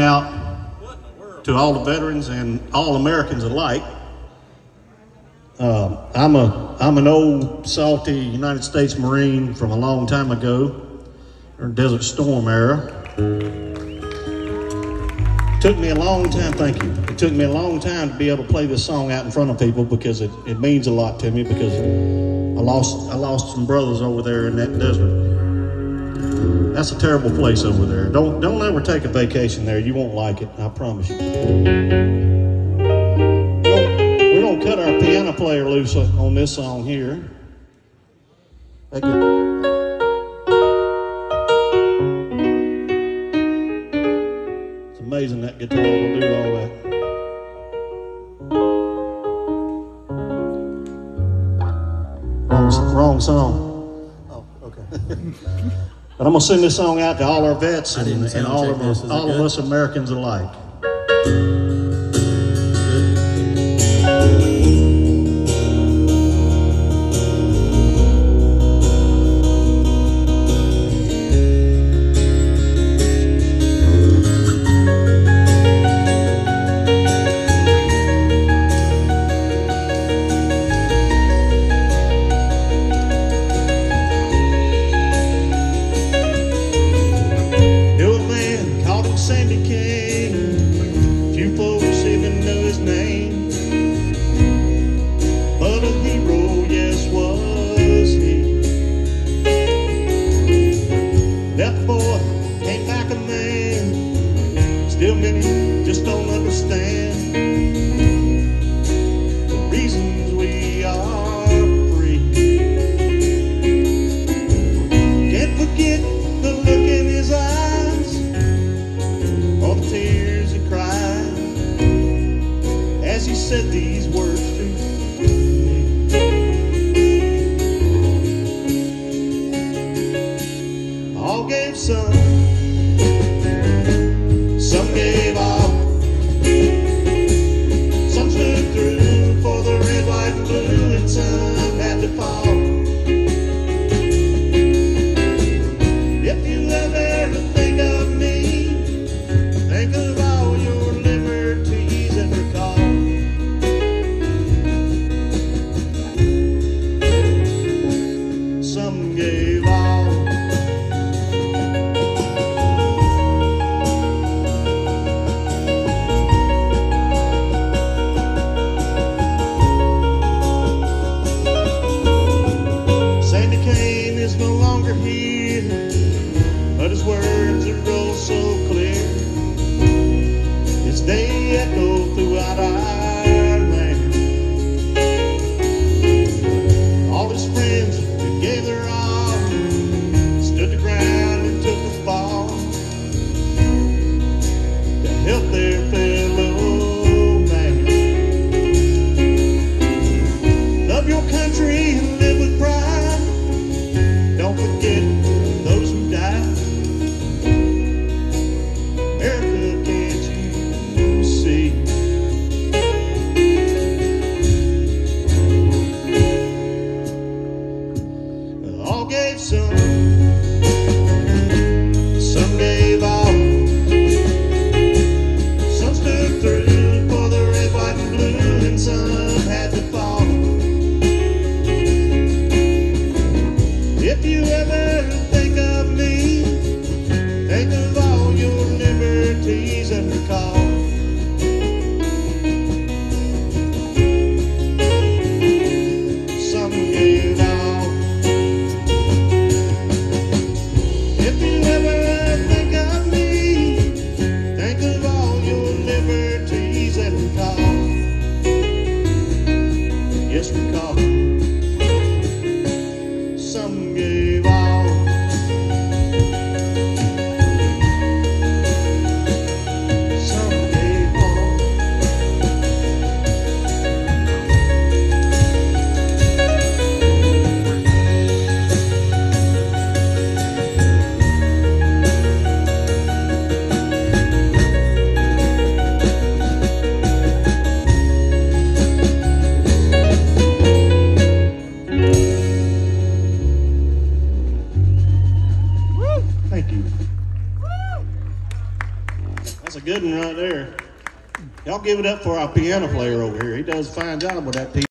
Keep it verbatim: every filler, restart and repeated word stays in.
out to all the veterans and all Americans alike. Uh, I'm a I'm an old salty United States Marine from a long time ago, or Desert Storm era. Took me a long time, thank you. It took me a long time to be able to play this song out in front of people because it, it means a lot to me, because I lost I lost some brothers over there in that desert. That's a terrible place over there. Don't don't ever take a vacation there. You won't like it, I promise you. We're gonna cut our piano player loose on this song here. Thank you. Amazing that guitar will do all that. Wrong, wrong song. Oh, okay. But I'm gonna sing this song out to all our vets and, and all of us, all of us Americans alike. Said these words to me. All gave some, some gave all, some stood through for the red, white, and blue, and some had to fall. If you ever think of me, think of all your liberties and recall. Some gave all, Sandy Kane is no longer here, but his words are oh so clear. His day echoed throughout our land. All his friends gave their all, stood the ground and took the fall to help their fellow man. Love your country and live with pride. Don't forget those who died. America, can't you see? good one right there. Y'all give it up for our piano player over here. He does a fine job with that piece.